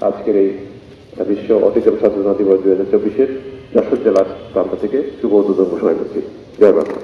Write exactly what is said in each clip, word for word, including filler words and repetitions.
আজকের এই বিশ্ব অটিজম সচেতনতা দিবস দুই হাজার চব্বিশের যশোর জেলার প্রান্ত থেকে শুভ উদ্বোধন ঘোষণা করছি। জয় বাংলা।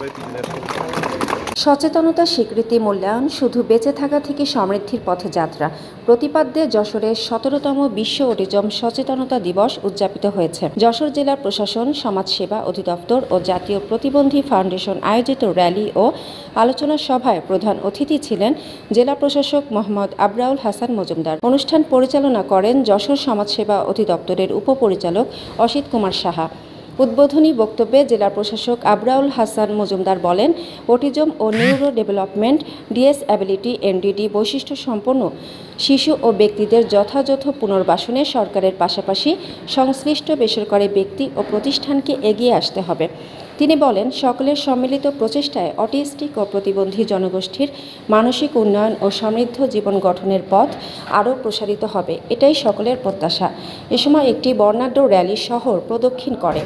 সচেতনতা স্বীকৃতি মূল্যায়ন শুধু বেঁচে থাকা থেকে সমৃদ্ধির পথে যাত্রা প্রতিপাদ্যে যশোরের সতেরোতম বিশ্ব অটিজম সচেতনতা দিবস উদযাপিত হয়েছে। যশোর জেলা প্রশাসন, সমাজসেবা অধিদপ্তর ও জাতীয় প্রতিবন্ধী ফাউন্ডেশন আয়োজিত র্যালি ও আলোচনা সভায় প্রধান অতিথি ছিলেন জেলা প্রশাসক মোহাম্মদ আবরাউল হাসান মজুমদার। অনুষ্ঠান পরিচালনা করেন যশোর সমাজসেবা অধিদপ্তরের উপপরিচালক অসিত কুমার সাহা। উদ্বোধনী বক্তব্যে জেলা প্রশাসক আবরাউল হাসান মজুমদার বলেন, অটিজম ও নিউরো ডেভেলপমেন্ট ডিসএবিলিটি এনডিডি বৈশিষ্ট্য সম্পন্ন শিশু ও ব্যক্তিদের যথাযথ পুনর্বাসনে সরকারের পাশাপাশি সংশ্লিষ্ট বেসরকারি ব্যক্তি ও প্রতিষ্ঠানকে এগিয়ে আসতে হবে। তিনি বলেন, সকলের সম্মিলিত প্রচেষ্টায় অটিস্টিক ও প্রতিবন্ধী জনগোষ্ঠীর মানসিক উন্নয়ন ও সমৃদ্ধ জীবন গঠনের পথ আরও প্রসারিত হবে, এটাই সকলের প্রত্যাশা। এ সময় একটি বর্ণাঢ্য র্যালি শহর প্রদক্ষিণ করে।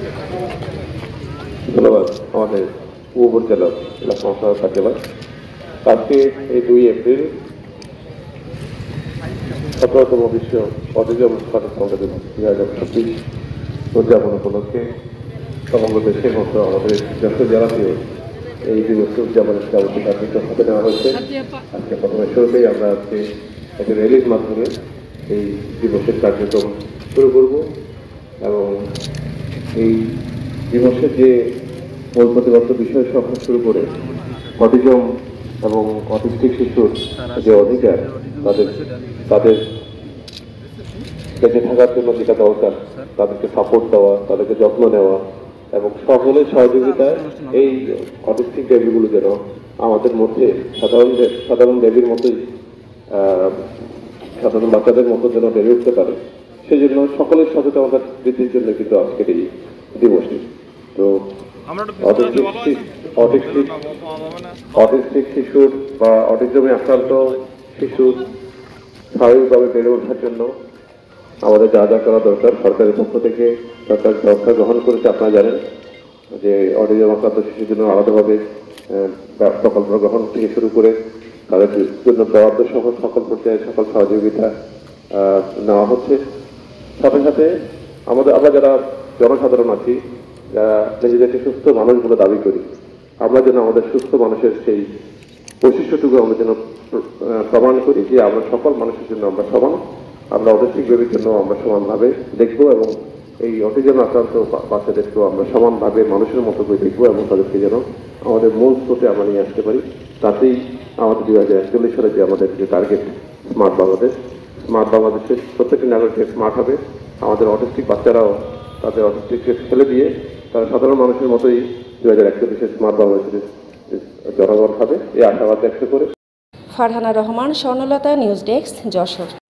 ধন্যবাদ আমাদের উপপরিচালক জেলা সমস্যা কার্যালয়। আজকে এই দুই এপ্রিল সতেরোতম বিশ্ব অটিজম সচেতনতা দিবস দুই হাজার চব্বিশ উদযাপন উপলক্ষে সমগ্র দেশের মতো আমাদের যশোর জেলাতেও এই দিবসটি উদযাপনের যাবতীয় কার্যক্রম হাতে নেওয়া হয়েছে। আজকে প্রথমে শুরুতেই আমরা আজকে একটা র্যালির মাধ্যমে এই দিবসের কার্যক্রম শুরু করব এবং এই দিবসের যে মূল প্রতিবদ্ধ বিষয় সহ শুরু করে অটিজম এবং অটিস্টিক শিশুর যে অধিকার, তাদের তাদের বেঁচে থাকার জন্য যেটা দরকার, তাদেরকে সাপোর্ট দেওয়া, তাদেরকে যত্ন নেওয়া এবং সকলের সহযোগিতায় এই অটিস্টিক বেবিগুলো যেন আমাদের মধ্যে সাধারণ সাধারণ বেবির মতোই সাধারণ বাচ্চাদের মতো যেন বেড়ে উঠতে পারে, সেই জন্য সকলের সচেতনতা বৃদ্ধির জন্য কিন্তু আজকের এই দিবসটি। তো অটিস্টিক শিশুর বা অটিজমে আক্রান্ত শিশুর স্বাভাবিকভাবে বেড়ে ওঠার জন্য আমাদের যা যা করা দরকার সরকারের পক্ষ থেকে সরকার ব্যবস্থা গ্রহণ করেছে। আপনারা জানেন যে অটিজম আক্রান্ত শিশুর জন্য আলাদাভাবে প্রকল্প গ্রহণ থেকে শুরু করে তাদের জন্য বরাদ্দ সহ সকল পর্যায়ে সকল সহযোগিতা নেওয়া হচ্ছে। সাথে সাথে আমাদের আমরা যারা জনসাধারণ আছি, যারা নিজেদেরকে সুস্থ মানুষ বলে দাবি করি, আমরা যেন আমাদের সুস্থ মানুষের সেই বৈশিষ্ট্যটুকু আমরা যেন প্রমাণ করি যে আমরা সকল মানুষের জন্য আমরা সমান, আমরা অটিস্টিক বেবির জন্য আমরা সমানভাবে দেখব এবং এই অটিজম আক্রান্ত বাচ্চাদেরকেও আমরা সমানভাবে মানুষের মতো করে দেখবো এবং তাদেরকে যেন আমাদের মূল স্রোতে আমরা নিয়ে আসতে পারি। তাতেই আমাদের দুই হাজার একচল্লিশ সালে যে আমাদের যে টার্গেট স্মার্ট বাংলাদেশ, স্মার্ট বাংলাদেশের প্রত্যেকটি নাগরিক স্মার্ট হবে, আমাদের অটিস্টিক বাচ্চারাও তাদের অটিস্টিককে ফেলে দিয়ে তারা সাধারণ মানুষের মতোই দুই হাজার একচল্লিশের স্মার্ট বাংলাদেশের জনগণ হবে, এই আশাবাদ ব্যক্ত করে। Farhana Rahman, Swarnalata, news desk, Jessore.